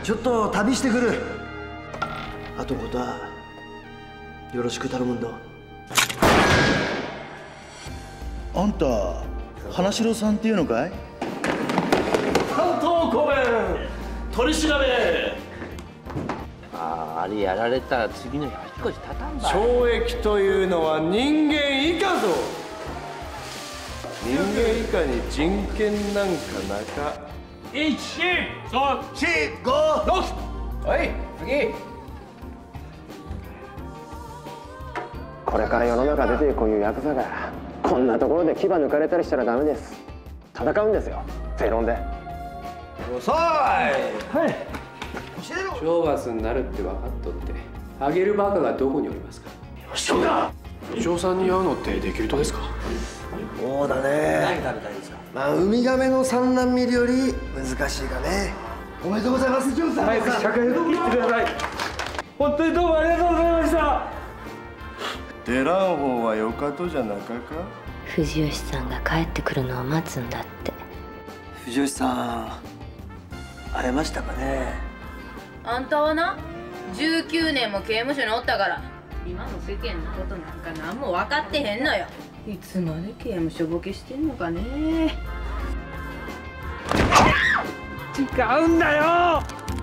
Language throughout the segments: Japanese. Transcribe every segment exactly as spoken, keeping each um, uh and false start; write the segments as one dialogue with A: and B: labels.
A: ちょっと旅してくる。あとのことはよろしく頼むんだ。
B: あんた花城さんっていうのかい？
C: 関東公弁取り調べ。
D: ああ、あれやられたら次の日足腰立たんだ。
C: 懲役というのは人間以下ぞ。人間以下に人権なんかなか。いち、に、さん、し、ご、ろく。はい、次。
E: これから世の中出てこういうヤクザがこんなところで牙抜かれたりしたらダメです。戦うんですよ、正論で。
C: 遅い。はい。懲罰になるって分かっとってあげるバカがどこにおりますか。
F: 吉岡部長さんに会うのってできるとですか？
A: そうだね。
D: 何食べたいですか？
A: まあウミガメの産卵見るより難しいがね。おめでとうございます、ジョンさん。
C: 早く社会復帰してください。本当にどうもありがとうございました。
G: 出らん方はよかとじゃなかか。
H: 藤吉さんが帰ってくるのを待つんだって。
A: 藤吉さん会えましたかね。
I: あんたはなじゅうきゅうねんも刑務所におったから今の世間のことなんか何も分かってへんのよ。いつまで刑務所ボケしてんのかね。
C: 違うんだよ。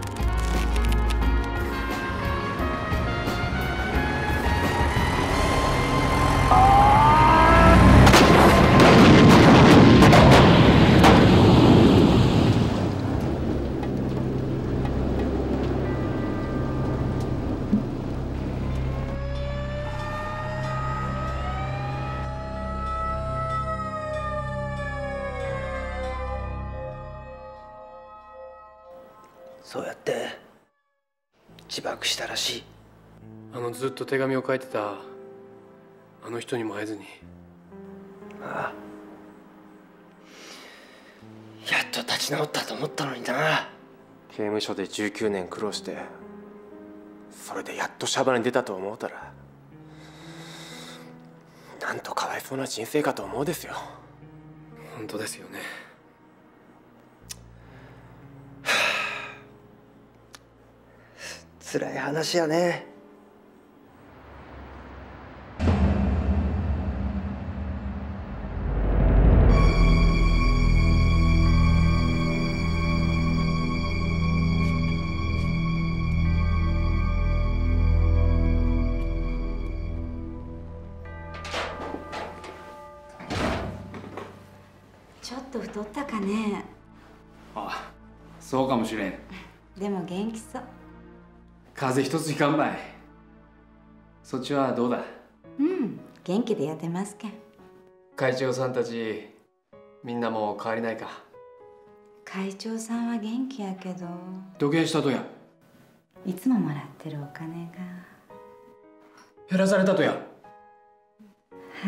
A: そうやって自爆したらしい。
F: あのずっと手紙を書いてたあの人にも会えずに。
A: ああ、やっと立ち直ったと思ったのにな。
G: 刑務所でじゅうきゅうねん苦労してそれでやっとシャバに出たと思うたらなんとかわいそうな人生かと思うですよ。
F: 本当ですよね。
A: 辛い話やね。
J: ちょっと太ったかね。
K: あ、そうかもしれん。
J: でも元気そう。
K: 風邪一つひかんばい。そっちはどうだ？
J: うん、元気でやってますけん。
F: 会長さんたちみんなも変わりないか？
J: 会長さんは元気やけど。
K: 土下したとや。
J: いつももらってるお金が
K: 減らされたとや。
J: はい。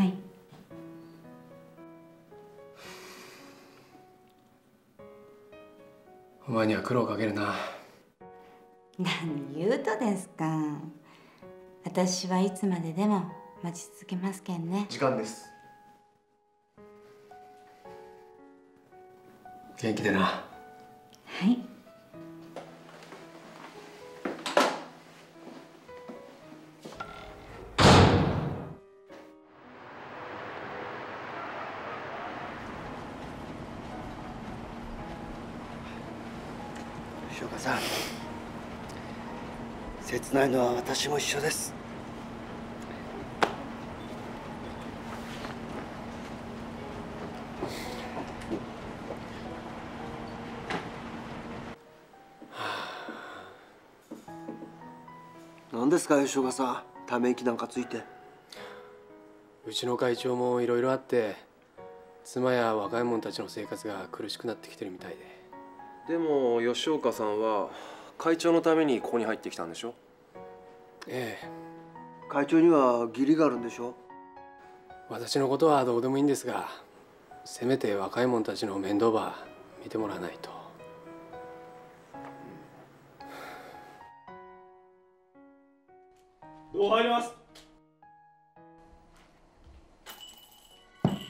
F: お前には苦労かけるな。
J: 何言うとですか。私はいつまででも待ち続けますけんね。
G: 時間です。
F: 元気でな。
J: はい。
A: 吉岡さん、切ないのは私も一緒です。何ですか吉岡さん、ため息なんかついて。
F: うちの会長もいろいろあって妻や若い者たちの生活が苦しくなってきてるみたいで。
G: でも吉岡さんは会長のためにここに入ってきたんでしょ？
F: ええ。
A: 会長には義理があるんでしょ？
F: 私のことはどうでもいいんですが、せめて若い者たちの面倒ば見てもらわないと。
C: どう入ります。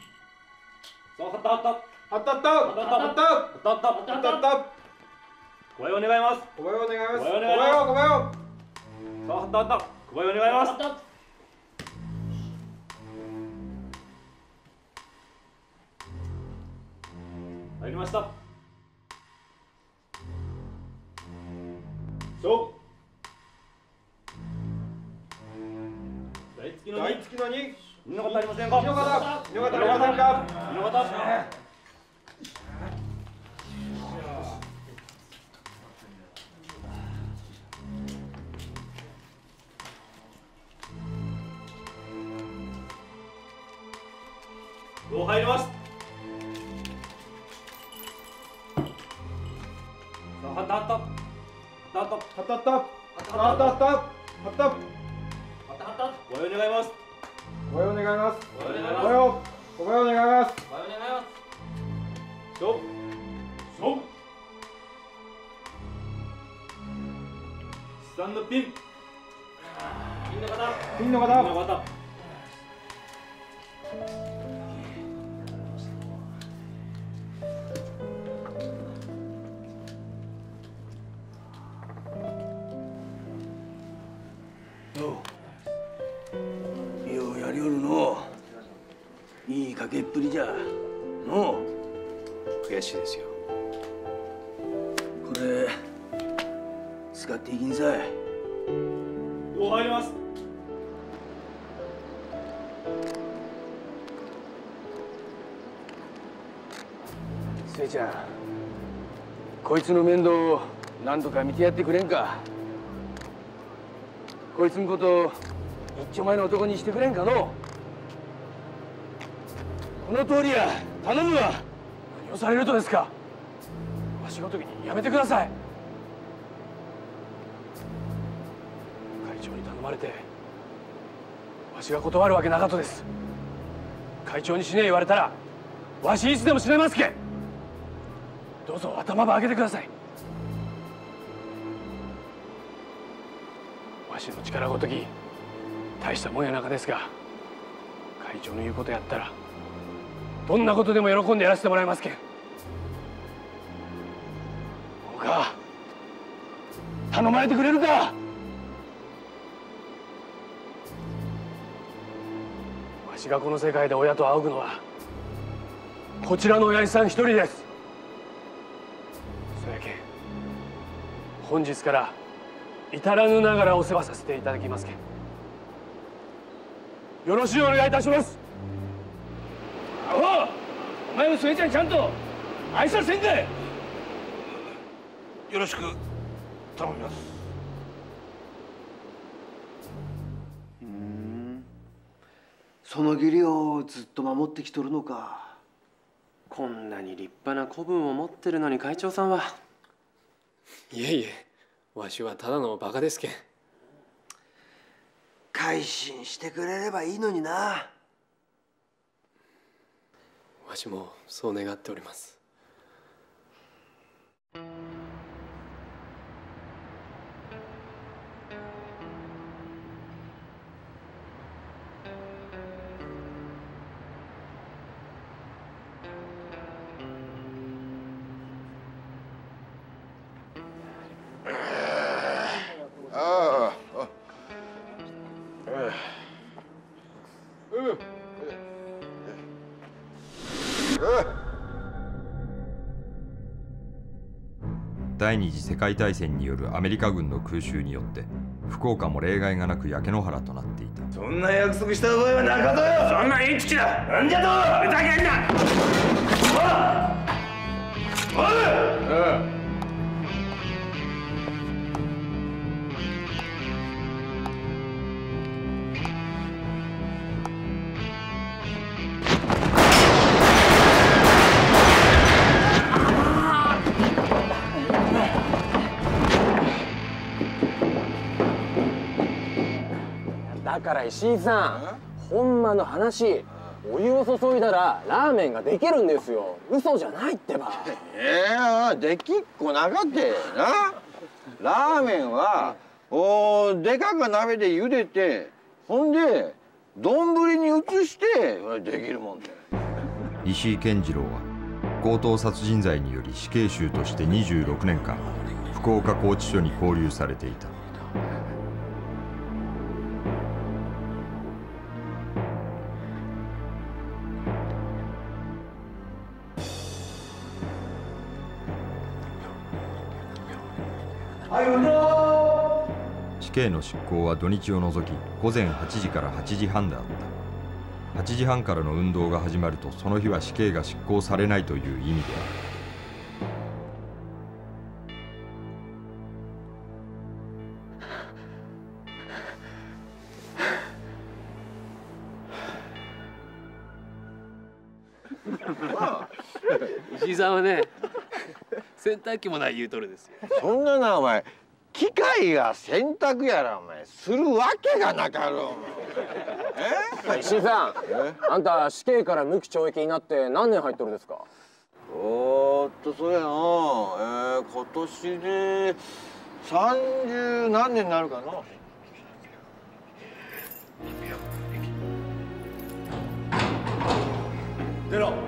C: さあ、はったはったはったはったはったはったはったはったはったはった。
L: 小林お願いします。
C: 小林お願いします。
L: 小林お願いします。
C: 小林
L: さあ、はったはった。小林お願いします。入りました。勝負。大月のに。
C: 大月のに。
L: 見の方ありませんか。
C: 見の方。見の方ありませんか。
L: 見の方。どう入ります。さあ、はったはった。はったはった。
C: はったはった。はったはった。はったはった。
L: はったはった。ご用意願います。
C: 小林お願いします。
L: ご用意願います。
C: 小林小林お願いします。
L: ご用意願います。勝負。勝負。スタンドピン。ピンの方。
C: ピンの方。
L: ピンの方。
B: ようやりおるのう。いいかけっぷりじゃのう。
F: 悔しいですよ。
B: これ使っていきんさい。
L: どう入ります。
B: 寿恵ちゃん、こいつの面倒を何とか見てやってくれんか。こいつのこと一丁前の男にしてくれんかの。この通りや頼むわ。何をされるとですか。わしごときにやめてください。会長に頼まれてわしが断るわけなかったです。会長に死ねえ言われたらわしいつでも死ねますけん。どうぞ頭ば上げてください。わしの力ごとき大したもんやなかですが、会長の言うことやったらどんなことでも喜んでやらせてもらいますけん。おか頼まれてくれるか。わしがこの世界で親と仰ぐのはこちらの親父さん一人です。そやけん本日から至らぬながらお世話させていただきますけん、よろしくお願いいたします。おう、お前も寿恵ちゃんにちゃんと挨拶せんかい。よろしく頼みます。
A: うん、その義理をずっと守ってきとるのか。
G: こんなに立派な子分を持ってるのに会長さんは。
F: いえいえ、わしはただのバカですけん。
A: 改心してくれればいいのにな。
F: わしもそう願っております。
M: ああ。
N: 第二次世界大戦によるアメリカ軍の空襲によって福岡も例外がなく焼け野原となっていた。
B: そんな約束した覚えはなかとよ。そんなインチキだ。なんじゃと。ふざけんな。おい。おい。
E: だから石井さん、ほんまの話、お湯を注いだらラーメンができるんですよ。嘘じゃないってば。
M: ええー、できっこなかってな。ラーメンはおでかく鍋で茹でて、ほんで丼に移してできるもんで。
N: 石井健次郎は強盗殺人罪により死刑囚としてにじゅうろくねんかん福岡拘置所に拘留されていた。死刑の執行は土日を除き午前はちじからはちじはんであった。はちじはんからの運動が始まるとその日は死刑が執行されないという意味である。
F: 石井さんはね、洗濯機もない言うとるですよ。
M: そんななお前機械が洗濯やらお前するわけがなかろう。
E: え？石井さん、あんた死刑から無期懲役になって何年入っとるですか？
M: おーっとそれやな、えー、今年で三十何年になるかな。
C: 出ろ。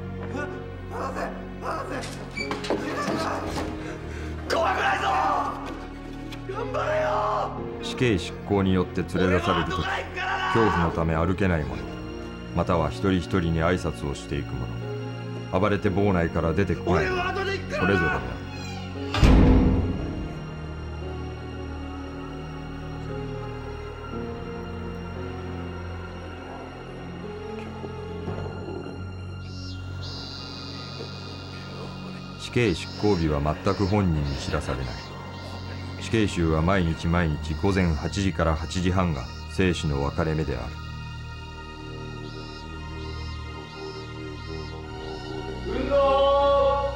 L: 怖くないぞ。頑張れよ。
N: 死刑執行によって連れ出されるとき、恐怖のため歩けない者、または一人一人に挨拶をしていく者、暴れて房内から出てこない者、それぞれである。死刑執行日は全く本人に知らされない。死刑囚は毎日毎日午前はちじからはちじはんが生死の分かれ目である。
C: 運動。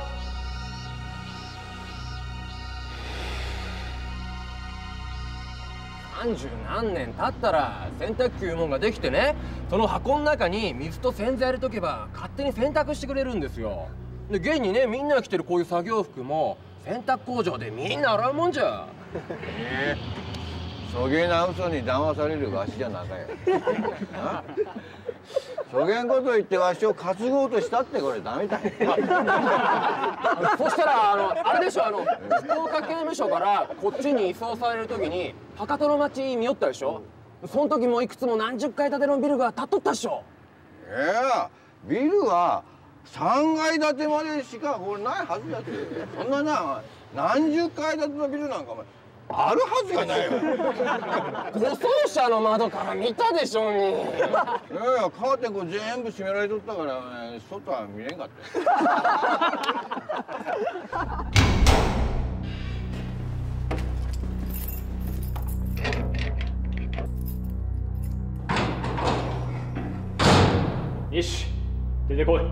E: 三十何年経ったら洗濯機いうもんができてね、その箱の中に水と洗剤入れとけば勝手に洗濯してくれるんですよ。で現にね、みんなが着てるこういう作業服も洗濯工場でみんな洗うもんじゃ。
M: ええ、そげな嘘に騙されるわしじゃなかよ。そげんこと言ってわしを担ごうとしたってこれダメだ。
E: そしたらあのあれでしょ、あの福岡刑務所からこっちに移送される時に博多の町見よったでしょ。その時もいくつも何十階建てのビルが建っとったでしょ。
M: ええ、ビルはさんがい建てまでしかこれないはずだって。そんなな何十階建てのビルなんかお前あるはずがないよ。
E: 護送車の窓から見たでしょうに。いやいや、
M: カーテンこう全部閉められとったから、ね、外は見れんかった。
B: よし、出てこい。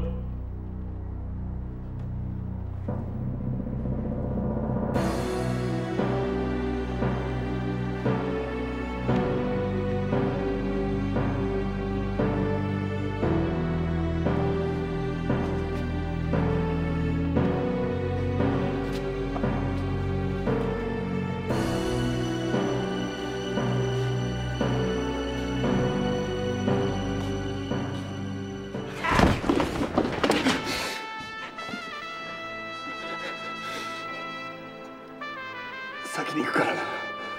L: 先に行くからな。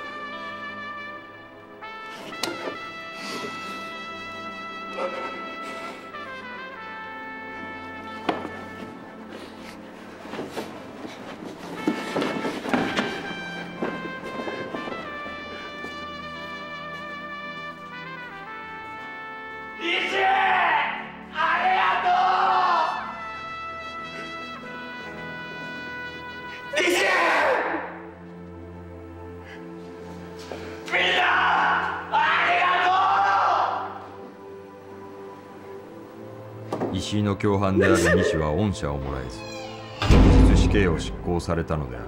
N: 石井の共犯である西は恩赦をもらえず、実質死刑を執行されたのであ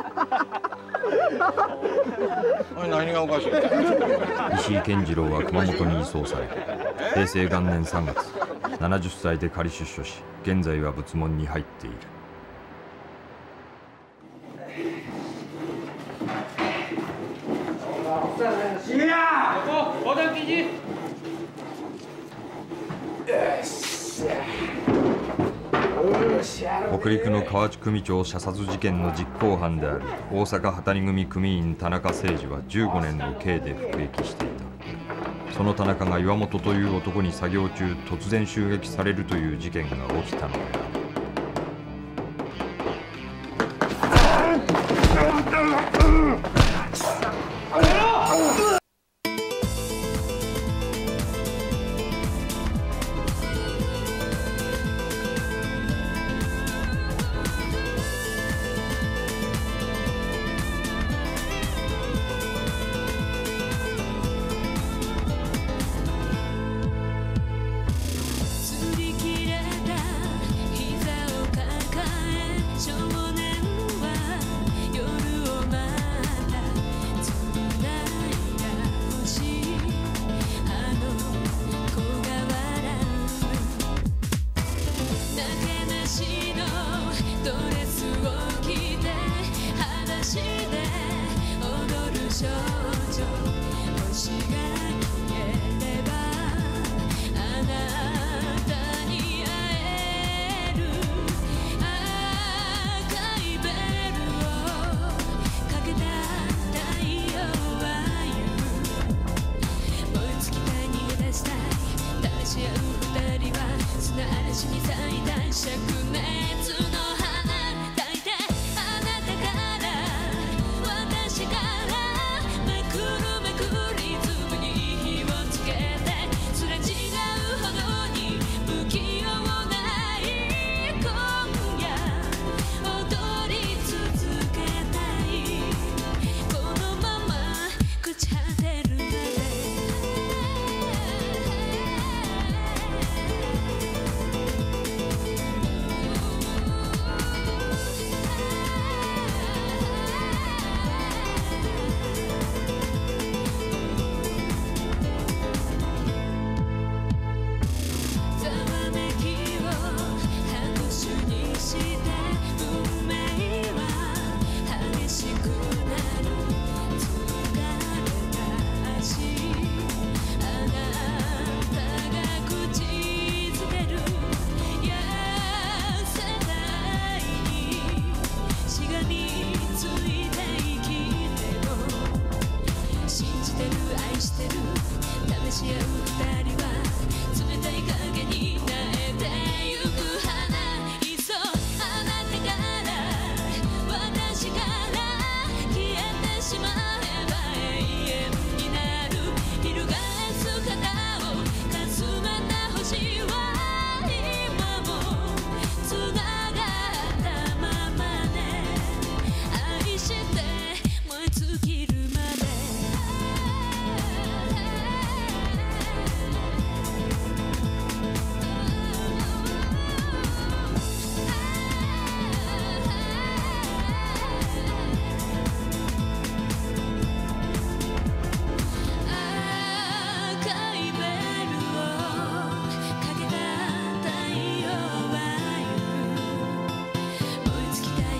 M: る。何がおかしい？
N: 石井健次郎は熊本に移送され、平成元年さんがつななじゅっさいで仮出所し、現在は仏門に入っている。
L: いや
B: ここ、交代記事。
L: よし。
N: 北陸の河内組長射殺事件の実行犯である大阪旗荷組組員田中誠二はじゅうごねんの刑で服役していた。その田中が岩本という男に作業中突然襲撃されるという事件が起きたのである。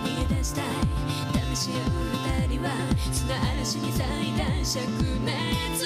O: 砂嵐に咲いた灼熱